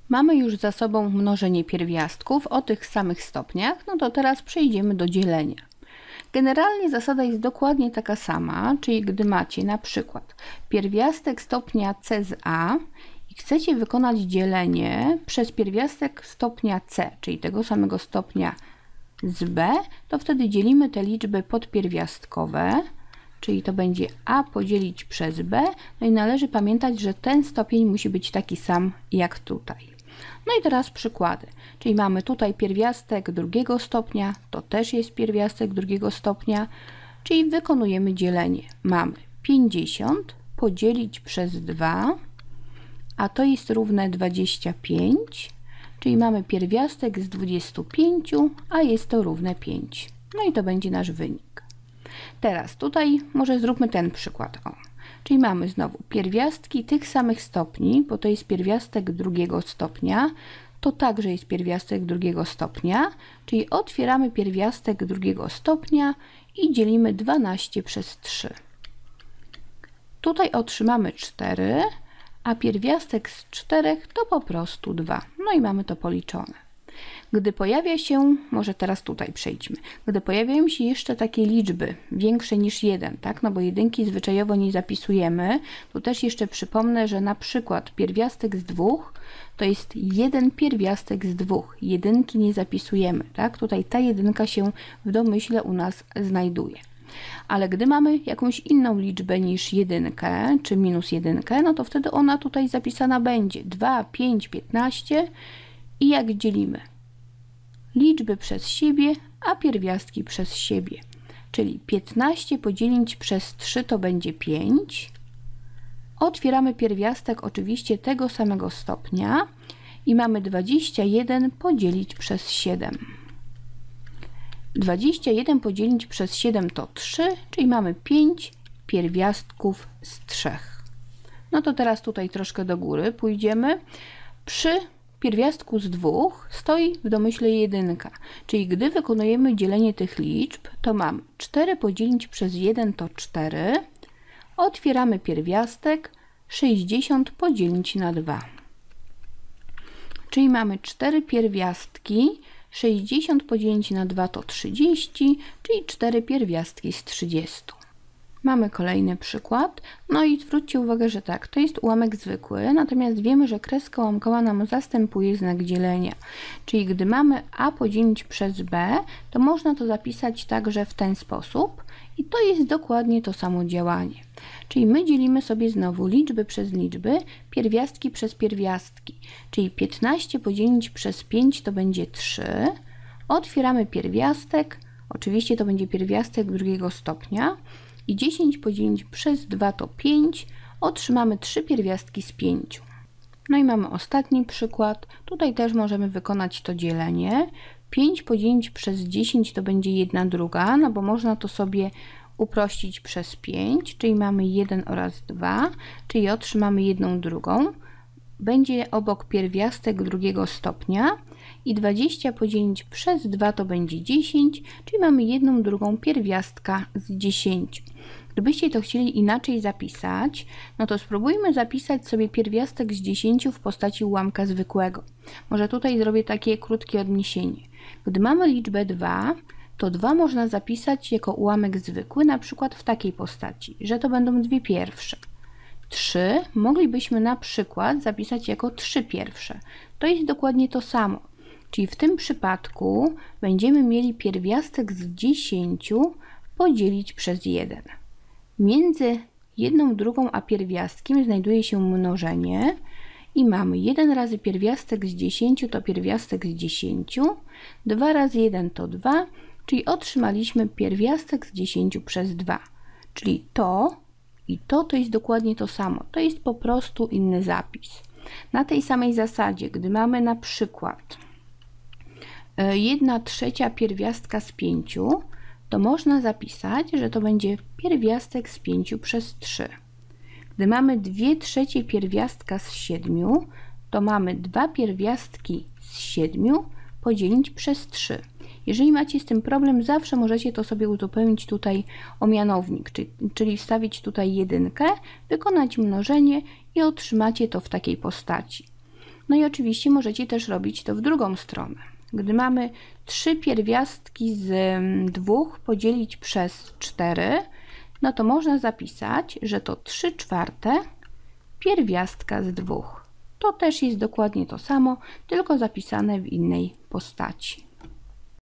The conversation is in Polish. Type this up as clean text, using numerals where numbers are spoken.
Mamy już za sobą mnożenie pierwiastków o tych samych stopniach, no to teraz przejdziemy do dzielenia. Generalnie zasada jest dokładnie taka sama, czyli gdy macie na przykład pierwiastek stopnia c z a i chcecie wykonać dzielenie przez pierwiastek stopnia c, czyli tego samego stopnia z b, to wtedy dzielimy te liczby podpierwiastkowe, czyli to będzie a podzielić przez b, no i należy pamiętać, że ten stopień musi być taki sam jak tutaj. No i teraz przykłady, czyli mamy tutaj pierwiastek drugiego stopnia, to też jest pierwiastek drugiego stopnia, czyli wykonujemy dzielenie. Mamy 50 podzielić przez 2, a to jest równe 25, czyli mamy pierwiastek z 25, a jest to równe 5. No i to będzie nasz wynik. Teraz tutaj może zróbmy ten przykład. Czyli mamy znowu pierwiastki tych samych stopni, bo to jest pierwiastek drugiego stopnia, to także jest pierwiastek drugiego stopnia, czyli otwieramy pierwiastek drugiego stopnia i dzielimy 12 przez 3. Tutaj otrzymamy 4, a pierwiastek z 4 to po prostu 2. No i mamy to policzone. Gdy pojawia się, może teraz tutaj przejdźmy, gdy pojawiają się jeszcze takie liczby większe niż 1, tak? No bo jedynki zwyczajowo nie zapisujemy, to też jeszcze przypomnę, że na przykład pierwiastek z 2 to jest 1 pierwiastek z 2, jedynki nie zapisujemy, tak? Tutaj ta jedynka się w domyśle u nas znajduje. Ale gdy mamy jakąś inną liczbę niż 1 czy minus 1, no to wtedy ona tutaj zapisana będzie 2, 5, 15 i jak dzielimy? Liczby przez siebie, a pierwiastki przez siebie. Czyli 15 podzielić przez 3 to będzie 5. Otwieramy pierwiastek oczywiście tego samego stopnia i mamy 21 podzielić przez 7. 21 podzielić przez 7 to 3, czyli mamy 5 pierwiastków z 3. No to teraz tutaj troszkę do góry pójdziemy. Przy pierwiastku z 2 stoi w domyśle 1, czyli gdy wykonujemy dzielenie tych liczb, to mamy 4 podzielić przez 1 to 4, otwieramy pierwiastek, 60 podzielić na 2. Czyli mamy 4 pierwiastki, 60 podzielić na 2 to 30, czyli 4 pierwiastki z 30. Mamy kolejny przykład, no i zwróćcie uwagę, że tak, to jest ułamek zwykły, natomiast wiemy, że kreska ułamkowa nam zastępuje znak dzielenia. Czyli gdy mamy a podzielić przez b, to można to zapisać także w ten sposób i to jest dokładnie to samo działanie. Czyli my dzielimy sobie znowu liczby przez liczby, pierwiastki przez pierwiastki, czyli 15 podzielić przez 5 to będzie 3, otwieramy pierwiastek, oczywiście to będzie pierwiastek drugiego stopnia, i 10 podzielić przez 2 to 5, otrzymamy 3 pierwiastki z 5. No i mamy ostatni przykład, tutaj też możemy wykonać to dzielenie. 5 podzielić przez 10 to będzie 1/2, no bo można to sobie uprościć przez 5, czyli mamy 1 oraz 2, czyli otrzymamy 1/2. Będzie obok pierwiastek drugiego stopnia i 20 podzielić przez 2 to będzie 10, czyli mamy 1/2 pierwiastka z 10. Gdybyście to chcieli inaczej zapisać, no to spróbujmy zapisać sobie pierwiastek z 10 w postaci ułamka zwykłego. Może tutaj zrobię takie krótkie odniesienie. Gdy mamy liczbę 2, to 2 można zapisać jako ułamek zwykły, na przykład w takiej postaci, że to będą 2 pierwsze. 3 moglibyśmy na przykład zapisać jako 3 pierwsze. To jest dokładnie to samo. Czyli w tym przypadku będziemy mieli pierwiastek z 10 podzielić przez 1. Między 1/2 a pierwiastkiem znajduje się mnożenie i mamy 1 razy pierwiastek z 10 to pierwiastek z 10, 2 razy 1 to 2, czyli otrzymaliśmy pierwiastek z 10 przez 2. Czyli to i to jest dokładnie to samo. To jest po prostu inny zapis. Na tej samej zasadzie, gdy mamy na przykład 1/3 pierwiastka z 5, to można zapisać, że to będzie pierwiastek z 5 przez 3. Gdy mamy 2/3 pierwiastka z 7, to mamy 2 pierwiastki z 7 podzielić przez 3. Jeżeli macie z tym problem, zawsze możecie to sobie uzupełnić tutaj o mianownik, czyli wstawić tutaj 1, wykonać mnożenie i otrzymacie to w takiej postaci. No i oczywiście możecie też robić to w drugą stronę. Gdy mamy 3 pierwiastki z 2 podzielić przez 4, no to można zapisać, że to 3/4 pierwiastka z 2. To też jest dokładnie to samo, tylko zapisane w innej postaci.